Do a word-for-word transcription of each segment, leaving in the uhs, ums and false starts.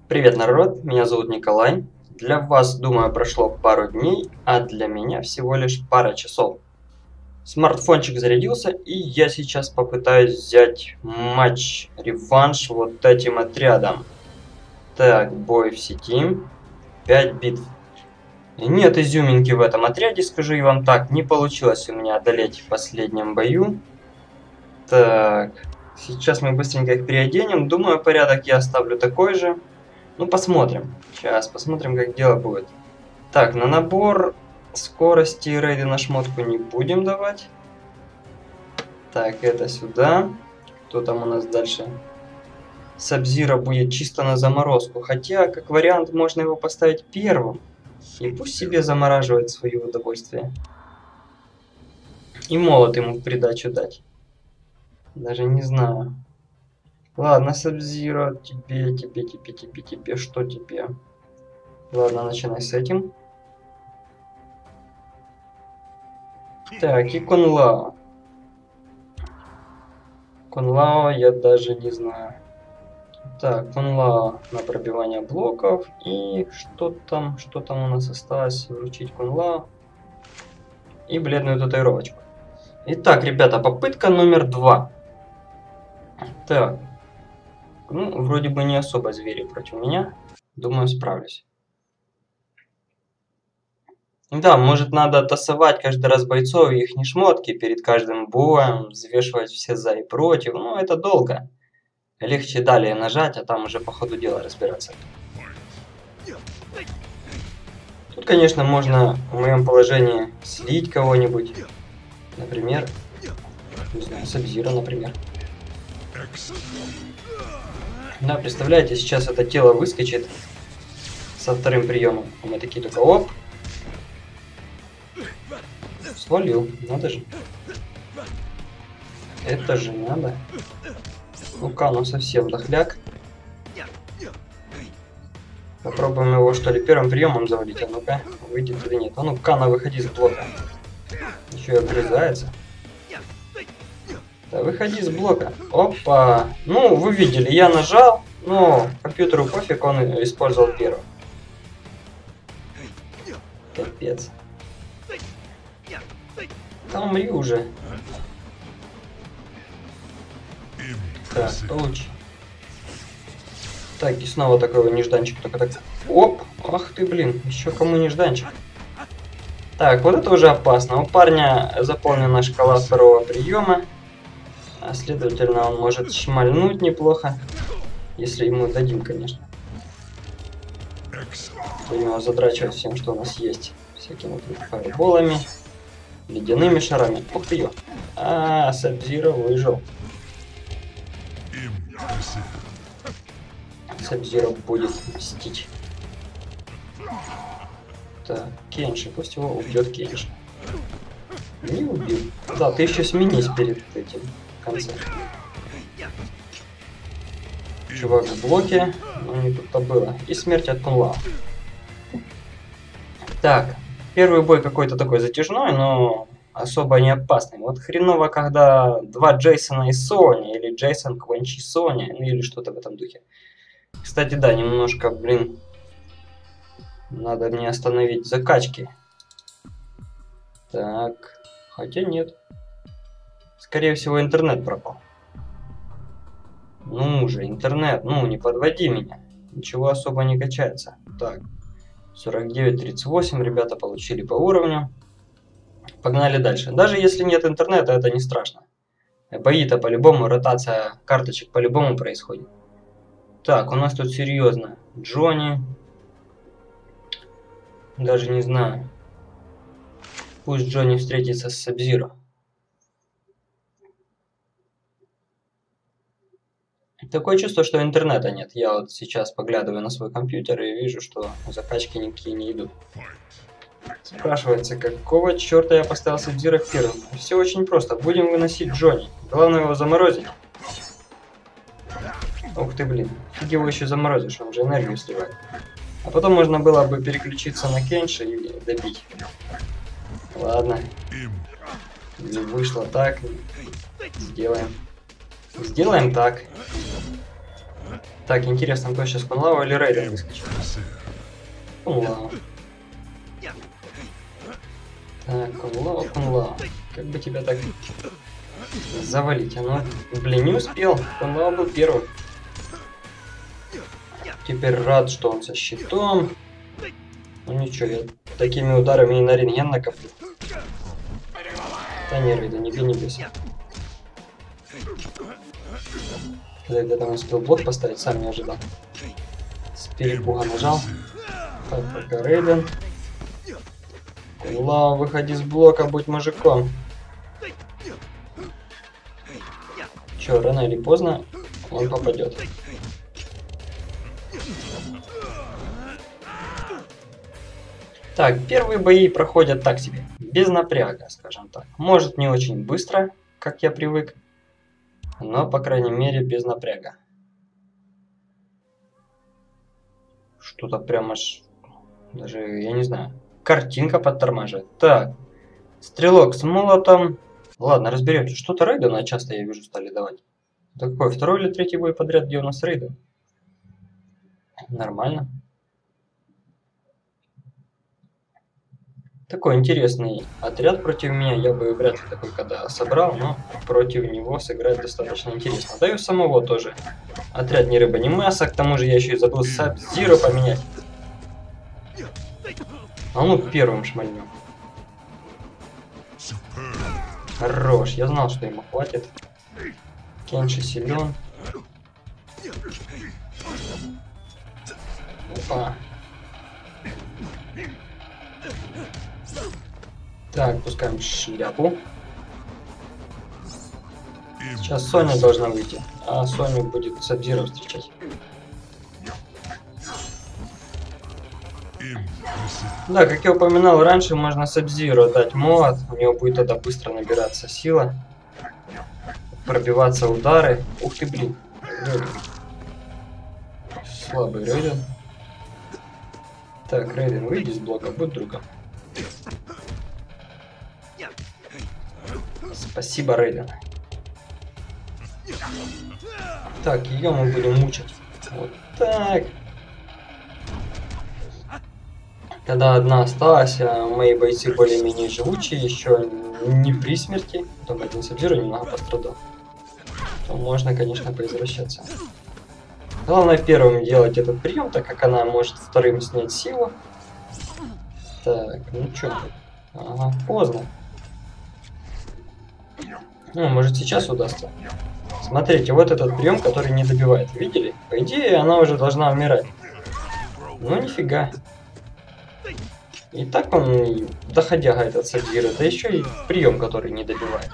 Привет, народ, меня зовут Николай. Для вас, думаю, прошло пару дней, а для меня всего лишь пара часов. Смартфончик зарядился, и я сейчас попытаюсь взять матч, реванш вот этим отрядом. Так, бой в сети, пять битв. Нет изюминки в этом отряде, скажу я вам так, не получилось у меня одолеть в последнем бою. Так, сейчас мы быстренько их переоденем, думаю, порядок я оставлю такой же. Ну, посмотрим. Сейчас посмотрим, как дело будет. Так, на набор скорости и рейды на шмотку не будем давать. Так, это сюда. Кто там у нас дальше? Сабзира будет чисто на заморозку. Хотя, как вариант, можно его поставить первым. И пусть себе замораживает свое удовольствие. И молот ему в придачу дать. Даже не знаю. Ладно, Сабзира, тебе, тебе, тебе, тебе, тебе, что тебе? Ладно, начинай с этим. Так, и Конлао. Конлао я даже не знаю. Так, Конлао на пробивание блоков. И что там, что там у нас осталось? Вручить Конлао. И бледную татуировочку. Итак, ребята, попытка номер два. Так. Ну, вроде бы не особо звери против меня. Думаю, справлюсь. Да, может надо тасовать каждый раз бойцов и их шмотки перед каждым боем, взвешивать все за и против, ну это долго. Легче далее нажать, а там уже по ходу дела разбираться. Тут, конечно, можно в моем положении слить кого-нибудь. Например, не знаю, Сабзира, например. Да, представляете, сейчас это тело выскочит со вторым приемом. А мы такие только оп. Свалил, надо же. Это же надо. Ну-ка, ну совсем дохляк. Попробуем его, что ли, первым приемом завалить. А ну-ка, выйдет или нет. А ну, Кана, выходи с блока. Еще и огрызается. Да выходи с блока. Опа. Ну, вы видели, я нажал, но компьютеру пофиг, он использовал первым. Капец. Да умри уже. Так, получи. Так, и снова такой нежданчик. Только так. Оп! Ах ты, блин, еще кому нежданчик. Так, вот это уже опасно. У парня заполнена шкала второго приема. А следовательно, он может шмальнуть неплохо. Если ему дадим, конечно. Будем его задрачивать всем, что у нас есть. Всякими вот фаерболами. Ледяными шарами. Ух ты ё. А, Сабзира выжил. Сабзира будет мстить. Так, Кенши. Пусть его убьет Кенши. Не убил. Да, ты еще сменись перед этим в конце. Чувак в блоке. Но не тут-то было. И смерть от Конлао. Так. Первый бой какой-то такой затяжной, но особо не опасный. Вот хреново, когда два Джейсона и Сони, или Джейсон Квенчи Сони, ну или что-то в этом духе. Кстати, да, немножко, блин, надо мне остановить закачки. Так, хотя нет. Скорее всего, интернет пропал. Ну же, интернет, ну не подводи меня. Ничего особо не качается. Так. сорок девять тридцать восемь, ребята получили по уровню. Погнали дальше. Даже если нет интернета, это не страшно. Бои-то по-любому, ротация карточек по-любому происходит. Так, у нас тут серьезно. Джонни. Даже не знаю. Пусть Джонни встретится с Сабзиро. Такое чувство, что интернета нет. Я вот сейчас поглядываю на свой компьютер и вижу, что закачки никакие не идут. Спрашивается, какого черта я поставил Сабзиро первым? Все очень просто. Будем выносить Джонни. Главное его заморозить. Ух ты, блин. Фиг его еще заморозишь, он же энергию сливает. А потом можно было бы переключиться на Кенши и добить. Ладно. Не вышло так. Сделаем. Сделаем так. Так, интересно, кто сейчас Кунлау или Рейден выскочит? Кунлау. Так, Кунлау, Кунлау. Как бы тебя так завалить? А ну, блин, не успел. Кунлау был первым. Теперь рад, что он со щитом. Ну ничего, я такими ударами и на рентген накоплю. Да не, Рейден, не бей, не бейся. Когда я там успел блок поставить, сам не ожидал. С перепуга нажал. Так, пока Рейден. Кунлау, выходи с блока, будь мужиком. Че, рано или поздно он попадет. Так, первые бои проходят так себе, без напряга, скажем так. Может, не очень быстро, как я привык, но, по крайней мере, без напряга. Что-то прям аж, даже, я не знаю, картинка подтормаживает. Так, стрелок с молотом. Ладно, разберемся. Что-то Рейдена часто, я вижу, стали давать. Это какой, второй или третий бой подряд, где у нас Рейден? Нормально. Такой интересный отряд против меня, я бы вряд ли такой когда собрал, но против него сыграть достаточно интересно. Да и у самого тоже отряд ни рыба, ни мясо, к тому же я еще и забыл Саб-Зиро поменять. А ну первым шмальнем. Хорош, я знал, что ему хватит. Кенши силен. Опа. Так, пускаем шляпу. Сейчас Соня должна выйти, а Соню будет Саб-Зиро встречать. Да, как я упоминал раньше, можно Саб-Зиро дать молот, у него будет тогда быстро набираться сила, пробиваться удары. Ух ты, блин. Рейден. Слабый Рейден. Так, Рейден, выйди из блока, будь другом. Спасибо, Рейден. Так, ее мы будем мучить. Вот так. Когда одна осталась, а мои бойцы более-менее живучие, еще не при смерти, только один Саб-Зиро немного пострадал, то можно, конечно, поизвращаться. Главное первым делать этот прием, так как она может вторым снять силу. Так, ну чё? Ага, поздно. Ну, может сейчас удастся. Смотрите, вот этот прием, который не добивает. Видели? По идее, она уже должна умирать. Ну, нифига. И так он доходяга этот Саб-Зиро, да еще и прием, который не добивает.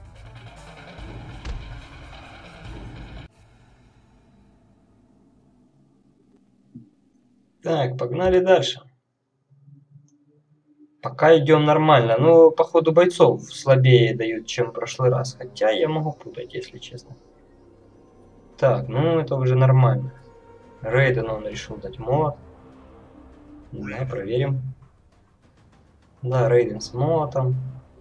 Так, погнали дальше. Пока идем нормально. Ну, по ходу бойцов слабее дают, чем в прошлый раз. Хотя я могу путать, если честно. Так, ну это уже нормально. Рейден он решил дать молот. Да, проверим. Да, Рейден с молотом.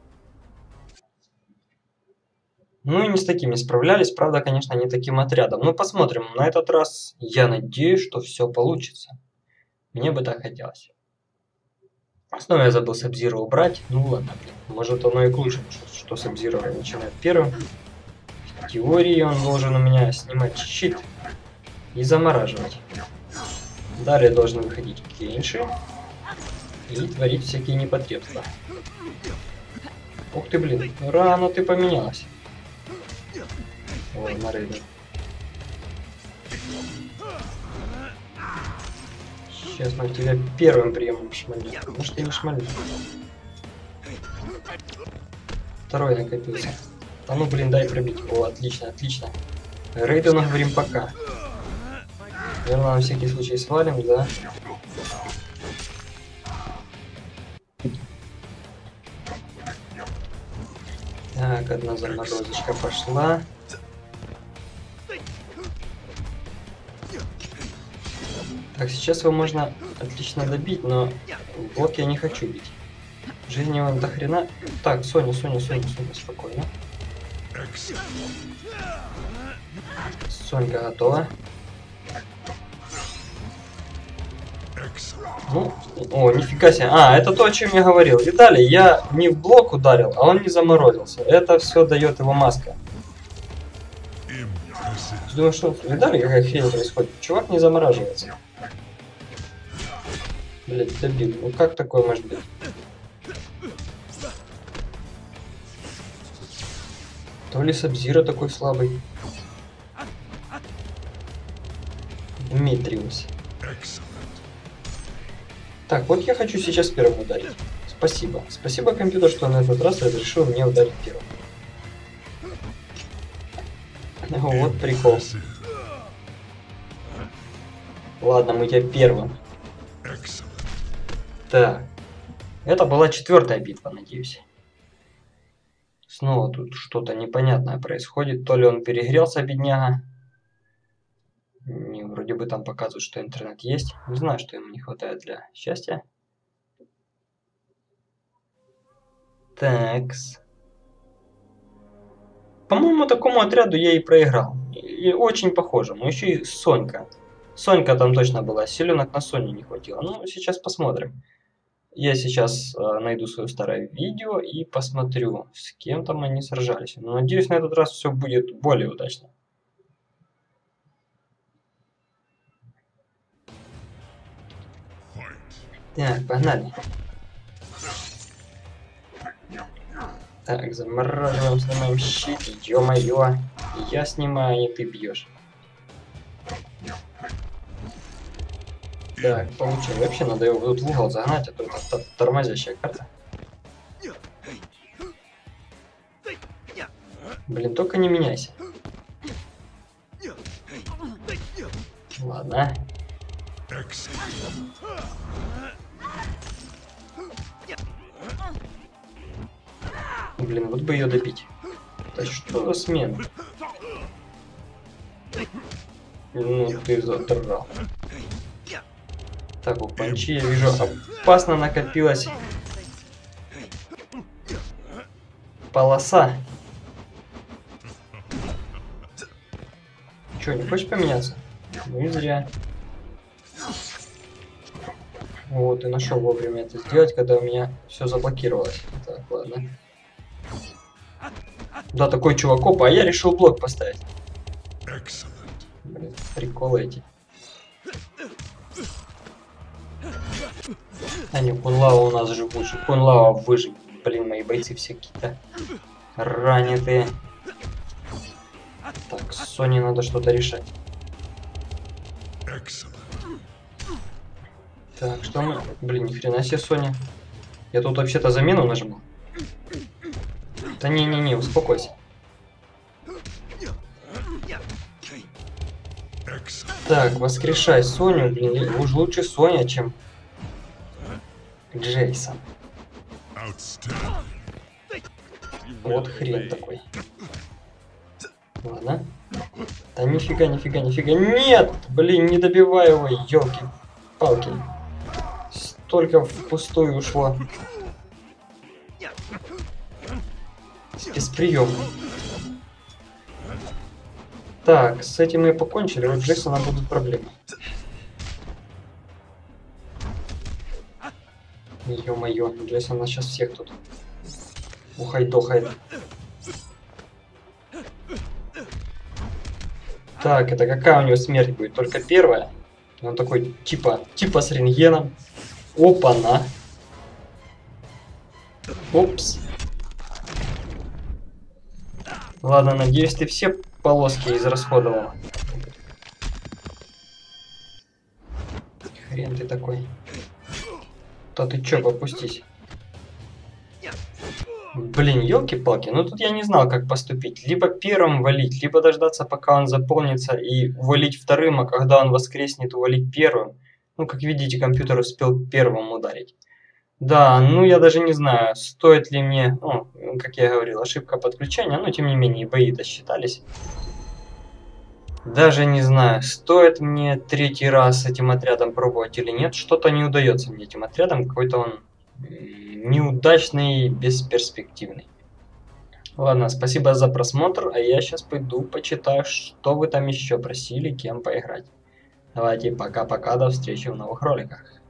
Ну и не с такими справлялись. Правда, конечно, не таким отрядом. Ну, посмотрим. На этот раз я надеюсь, что все получится. Мне бы так хотелось. Снова я забыл Саб-Зиро убрать. Ну ладно, блин. Может оно и к лучшему, что Саб-Зиро начинает первым. В теории он должен у меня снимать щит и замораживать. Далее должны выходить Кенши и творить всякие непотребства. Ух ты, блин, рано ты поменялась. Ой, на Рейден. Сейчас мы тебя первым приемом шмальнем. Может, ты не шмальнем. Второй накопился. А ну, блин, дай пробить. О, отлично, отлично. Рейдену говорим пока. Наверное, на всякий случай свалим, да? Так, одна заморозочка пошла. Так, сейчас его можно отлично добить, но блок я не хочу бить. Жизни он до хрена. Так, Соня, Соня, Соня, Соня, спокойно. Сонька готова. Ну, о, нифига себе. А, это то, о чем я говорил. Видали, я не в блок ударил, а он не заморозился. Это все дает его маска. Думаю, что... Видали, какая хрень происходит? Чувак не замораживается. Блять, добил. Ну как такое может быть? То ли Сабзира такой слабый. Дмитриус. Так, вот я хочу сейчас первым ударить. Спасибо. Спасибо, компьютер, что на этот раз разрешил мне ударить первым. Вот прикол. Ладно, мы тебя первым. Так. Это была четвертая битва, надеюсь. Снова тут что-то непонятное происходит. То ли он перегрелся, бедняга. Не, вроде бы там показывают, что интернет есть. Не знаю, что ему не хватает для счастья. Такс. По-моему, такому отряду я и проиграл. И очень похоже. Ну еще и Сонька. Сонька там точно была. Силенок на Соню не хватило. Ну, сейчас посмотрим. Я сейчас э, найду свое старое видео и посмотрю, с кем там они сражались. Но надеюсь, на этот раз все будет более удачно. Так, погнали. Так, замораживаем, снимаем щит. Ё-моё. Я снимаю, а не ты бьешь. Так, получим. Вообще надо его тут в угол загнать, а то это тормозящая карта. Блин, только не меняйся. Ладно. Блин, вот бы ее добить. Да что за смена? Ну ты задрал. Так, у Панчи, я вижу, опасно накопилась полоса. Че, не хочешь поменяться? Ну и зря. Вот, и нашел вовремя это сделать, когда у меня все заблокировалось. Так, ладно. Да, такой чувакоп, а я решил блок поставить. Блин, приколы эти. А не, Кунлава у нас живучий. Кунлава выжил. Блин, мои бойцы все какие-то ранитые. Так, с Соней надо что-то решать. Так, что мы... Блин, ни хрена себе, Соня. Я тут вообще-то замену нажимал. Да не-не-не, успокойся. Так, воскрешай Соню, блин, уж лучше Соня, чем Джейсон. Вот хрен такой. Ладно. Да нифига, нифига, нифига. Нет! Блин, не добивай его, елки-палки. Столько впустую ушло. Бесприемно. Так, с этим мы покончили, вот Джейсона будут проблемы. Ё-моё, Джейсон нас сейчас всех тут ухайдохает. Так, это какая у него смерть будет? Только первая? Он такой, типа, типа с рентгеном. Опа-на. Опс. Ладно, надеюсь, ты все полоски израсходовал. Хрен ты такой. То ты чё, попустись. Блин, елки-палки, ну тут я не знал, как поступить. Либо первым валить, либо дождаться, пока он заполнится, и валить вторым, а когда он воскреснет, увалить первым. Ну, как видите, компьютер успел первым ударить. Да, ну я даже не знаю, стоит ли мне, ну, как я говорил, ошибка подключения, но тем не менее бои досчитались. Даже не знаю, стоит мне третий раз этим отрядом пробовать или нет. Что-то не удается мне этим отрядом, какой-то он неудачный, бесперспективный. Ладно, спасибо за просмотр, а я сейчас пойду почитаю, что вы там еще просили, кем поиграть. Давайте, пока-пока, до встречи в новых роликах.